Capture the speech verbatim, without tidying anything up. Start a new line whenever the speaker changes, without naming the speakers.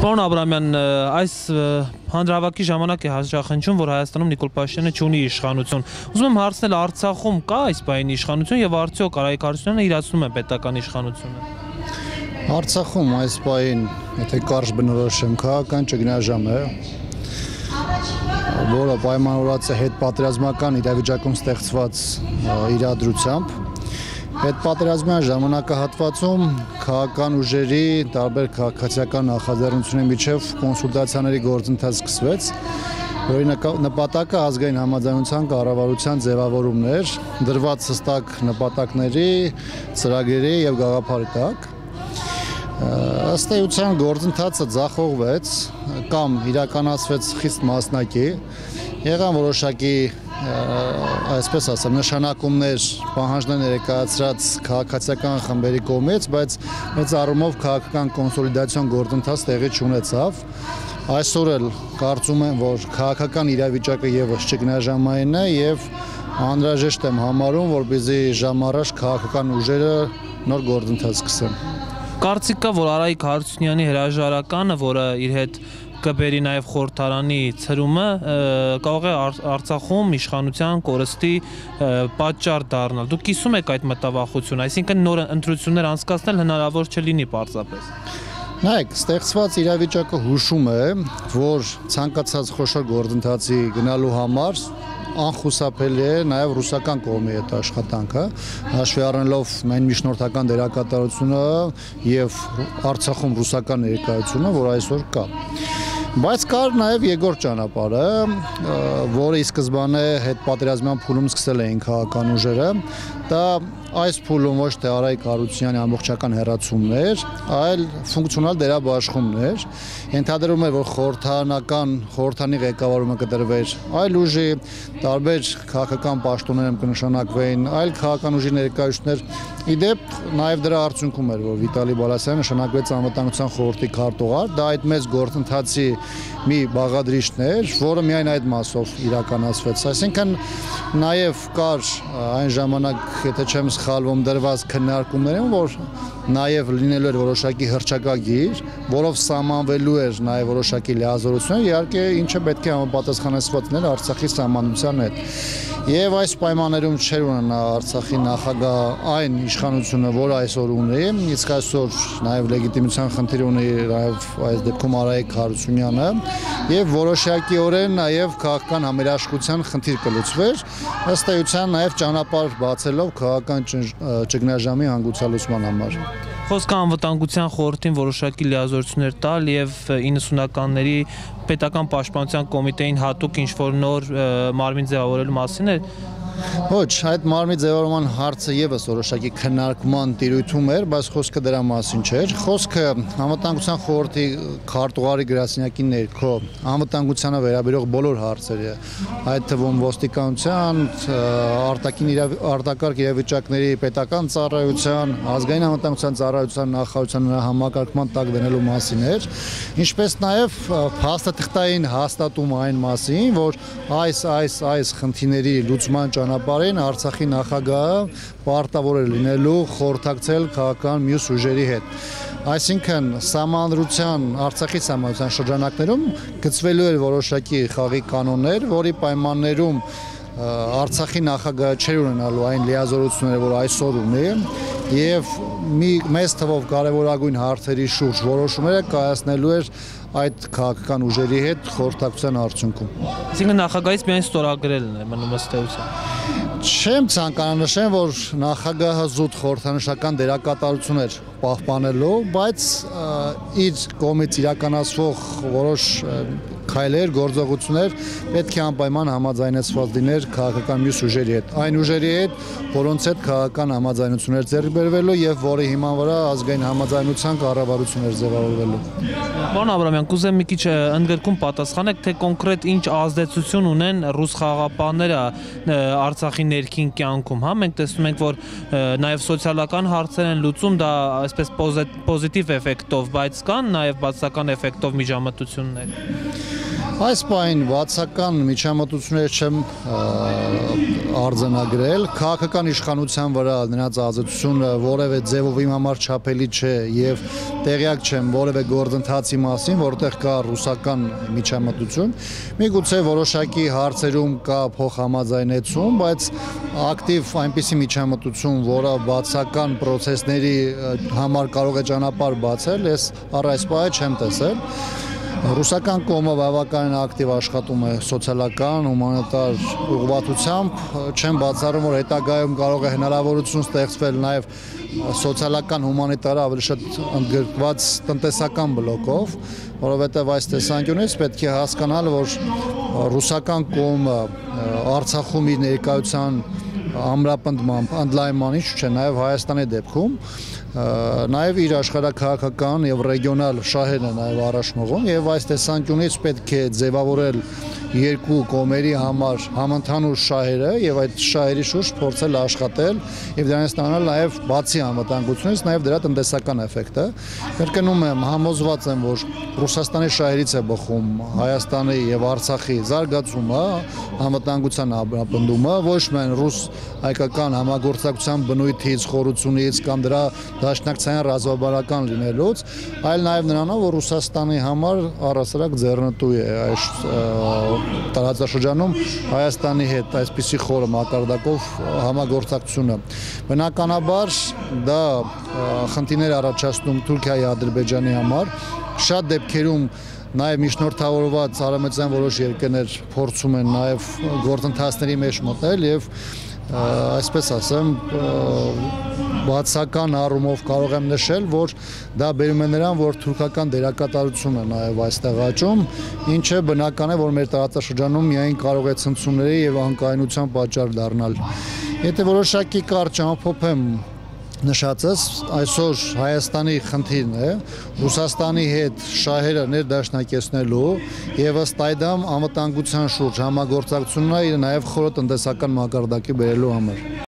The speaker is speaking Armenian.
Պարոն Աբրամյան, այս հանրահավաքի ժամանակ է հաշվախնդրում, որ Հայաստանում Նիկոլ Փաշինյանը չունի իշխանություն։ Ուզում եմ հարցնել, Արցախում կա այս բանի իշխանություն եւ արդյոք Արայիկ Հարությունյանը իրացնում է պետական իշխանությունը։
Արցախում այս բային, եթե կարճ բնորոշեմ, քաղաքական ճգնաժամ է, որը պայմանավորված է հետպատերազմական իրավիճակում ստեղծված իրադրությամբ։ Հետպատերազմյան ժամանակահատվածում քաղաքական ուժերի տարբեր քաղաքացիական նախաձեռնությունների միջև կոնսուլտացիաների գործընթաց սկսվեց, որի նպատակը ազգային համաձայնության կառավարության ձևավորումն էր, դրված հստակ նպատակների, ծրագրերի եւ գաղափարի տակ։ Ըստ էության գործընթացը ձախողվեց կամ իրականացվեց խիստ մասնակի, եղան որոշակի այսպես ասեմ, նշանակումներ, պահանջներ ներկայացրած քաղաքացիական խմբերի կողմից, բայց մեծ առումով քաղաքական կոնսոլիդացիոն գործընթաց տեղի չունեցավ։ Այսօր էլ կարծում եմ, որ քաղաքական իրավիճակը եւս ճգնաժամային է եւ անհրաժեշտ եմ համարում, որպեսզի ժամ առաջ քաղաքական ուժերը նոր գործընթաց սկսեն։
Կարծիք կա, որ Արայիկ Հարությունյանի հրաժարականը, որը իր հետ կբերի նաև խորհրդարանի ցրումը, կարող է Արցախում իշխանության կորստի պատճառ դառնալ։ Դուք կիսում եք այդ մտավախությունը, այսինքն նոր ընտրություններ անցկացնել հնարավոր չլինի պարզապես։
Նայեք, ստեղծված իրավիճակը հուշում է, որ ցանկացած խոշոր գործընթացի գնալու համար անխուսափելի է նաև ռուսական կողմի այդ աշխատանքը, հաշվի առնելով այն միջնորդական դերակատարությունը եւ Արցախում ռուսական ներկայությունը, որ այսօր կա։ Բայց կար նաև երկրորդ ճանապարհը, որը ի սկզբանե հետպատերազմյան փուլում սկսել էին քաղաքական ուժերը, դա այս փուլում ոչ թե Արայիկ Հարությունյանի ամբողջական հեռացումն էր, այլ ֆունկցիոնալ դերաբաշխումն էր։ Ենթադրում էր, որ խորհրդարանական խորհրդանի ղեկավարումը կդրվեր այլ ուժի, տարբեր քաղաքական պաշտոններ կնշանակվեին, այլ քաղաքական ուժի ներկայացուցիչներ։ Իդեպ նաև դրա արդյունքում էր, որ Վիտալի Բալասյանը նշանակվեց անվտանգության խորհրդի քարտուղար, դա այդ մեծ գործընթացի մի բաղադրիչն էր, որը միայն այդ մասով իրականացվեց։ Այսինքն նաև կար այն ժամանակ, եթե չեմ սխալվում, դրված քննարկումներում, որ նաև լինելու էր որոշակի հռչակագիր, որով սահմանվելու էր նաև որոշակի լիազորություններ, իհարկե ինչը պետք է համապատասխանեցված լիներ Արցախի սահմանության հետ։ Եվ այս պայմաններում չէր ունենա Արցախի նախագահ այն իշխանությունը, որը այսօր ունի, իսկ այսօր նաև լեգիտիմության խնդիր ունի նաև այս դեպքում Արայիկ Հարությունյանը, եւ որոշակիորեն նաև քաղաքական համերաշխության խնդիր կլուծվեր, ըստ էության նաև ճանապարհ բացելով քաղաքական ճգնաժամի հանգուցալուծման համար։
Խոսքը անվտանգության խորհրդին որոշակի լիազորություններ տալ եւ իննսունականների պետական պաշտպանության կոմիտեին հատուկ ինչ-որ նոր մարմին ձևավորելու մասին է։
Ոչ, այդ մարմնի ձևավորման հարցը եւս որոշակի քննարկման տիրույթում էր, բայց խոսքը դրա մասին չէր։ Խոսքը անվտանգության խորհրդի քարտուղարի գրասենյակի ներքո անվտանգությանը վերաբերող բոլոր հարցերը, այդ թվում ոստիկանության, արտաքին արտակարգ իրավիճակների պետական ծառայության, ազգային անվտանգության ծառայության նախարարության համակարգման տակ դնելու մասին էր, ինչպես նաեւ փաստաթղթային հաստատում այն մասին, որ այս այս այս խնդիրների լուծման ճանապարհին Արցախի նախագահը պարտավոր է լինելու խորհրդակցել քաղաքական մյուս ուժերի հետ։ Այսինքն սահմանադրության Արցախի սահմանադրության շրջանակներում գծվելու էր որոշակի խաղի կանոններ, որի պայմաններում Արցախի նախագահը չէր ունենալու այն լիազորությունները, որ այսօր ունի, եւ մի մեծ թվով կարևորագույն հարցերի շուրջ որոշումները կայացնելու էր այդ քաղաքական ուժերի հետ խորհրդակցության արդյունքում։
Այսինքն նախագահից միայն ստորագրելն է մնում ըստ էության։
Չեմ ցանկանա նշեմ, որ նախագահը զուտ խորհրդանշական դերակատարություն էր պահպանելու, բայց իր կողմից իրականացվող որոշ քայլեր, գործողություններ պետք է անպայման համաձայնեցված լիներ քաղաքական մյուս ուժերի հետ։ Այն ուժերի հետ, որոնց հետ քաղաքական համաձայնություններ ձեռք բերվելու եւ որի հիման վրա ազգային համաձայնության կառավարություններ ձևավորվելու։
Պարոն Աբրամյան, կուզեմ մի քիչ ընդգրկում պատասխանեք, թե կոնկրետ ինչ ազդեցություն ունեն ռուս խաղաղապահները Արցախի ներքին կյանքում, հա, մենք տեսնում ենք, որ նաեւ սոցիալական հարցեր են լուծում, դա այսպես պոզիտիվ էֆեկտով, բայց կան նաեւ բացասական էֆեկտով միջամտություններ։
Այս պահին վատսական միջամտություններ չեմ արձանագրել, քաղաքական իշխանության վրա նրանց ազատությունը որևէ ձևով իմ համար չափելի չէ եւ տեղյակ չեմ որևէ գործընթացի մասին, որտեղ կա ռուսական միջամտություն։ Միգուցե որոշակի հարցերում կա փոխհամաձայնեցում, բայց ակտիվ այնպիսի միջամտություն, որը բացական process-ների համար կարող է ճանապարհ բացել, ես առ այս պահը չեմ տեսել։ Ռուսական կողմը բավականին ակտիվ աշխատում է սոցիալական, հումանիտար ուղղվածությամբ, չեմ բացառում, որ հետագայում կարող է հնարավորություն ստեղծվել նաև սոցիալական հումանիտար ավելի շատ ընդգրկված տնտեսական բլոկով, որովհետև այս տեսանկյունից պետք է հասկանալ, որ ռուսական կողմը Արցախում իր ներկայության ամրապնդմամբ ընդլայնման ինչ չէ, նաև Հայաստանի դեպքում նաև իր աշխարհաքաղաքական եւ ռեգիոնալ շահերն է նաև առաջ մղում եւ այս տեսանկյունից պետք է ձևավորել երկու կողմերի համար համընդհանուր շահերը եւ այդ շահերի շուրջ փորձել աշխատել եւ դրանից ստանալ նաև բացի անվտանգությունից նաև դրա տնտեսական էֆեկտը։ Կրկնում եմ, համոզված եմ, որ Ռուսաստանի շահերից է բխում Հայաստանի եւ Արցախի զարգացումը, անվտանգության ապնդումը, ոչ միայն ռուս-հայկական համագործակցության բնույթից, խորությունից կամ դրա դաշնակցային ռազմավարական լինելուց, այլ նաև նրանով, որ Ռուսաստանի համար առհասարակ ձեռնտու է այս տարածաշրջանում Հայաստանի հետ այսպիսի խորը մակարդակով համագործակցությունը։ Բնականաբար դա խնդիրներ առաջացնում Թուրքիայի, Ադրբեջանի համար, շատ դեպքերում նաև միջնորդավորված արևմտյան որոշ երկրներ փորձում են նաև գործընթացների մեջ մտնել եւ այսպես ասեմ բացական առումով կարող եմ նշել, որ դա բերում է նրան, որ թուրքական դերակատարությունը նաև այստեղ աճում, ինչը բնական է, որ մեր տարածաշրջանում միայն կարող է ցնցումների եւ անկայունության պատճառ դառնալ։ Եթե որոշակի կարճ ամփոփեմ նշածս, այսօր Հայաստանի խնդիրն է Ռուսաստանի հետ շահերը ներդաշնակեցնելու եւ ըստ այդմ անվտանգության շուրջ համագործակցությունն է նաև խորը տնտեսական մակարդակի բերելու համար։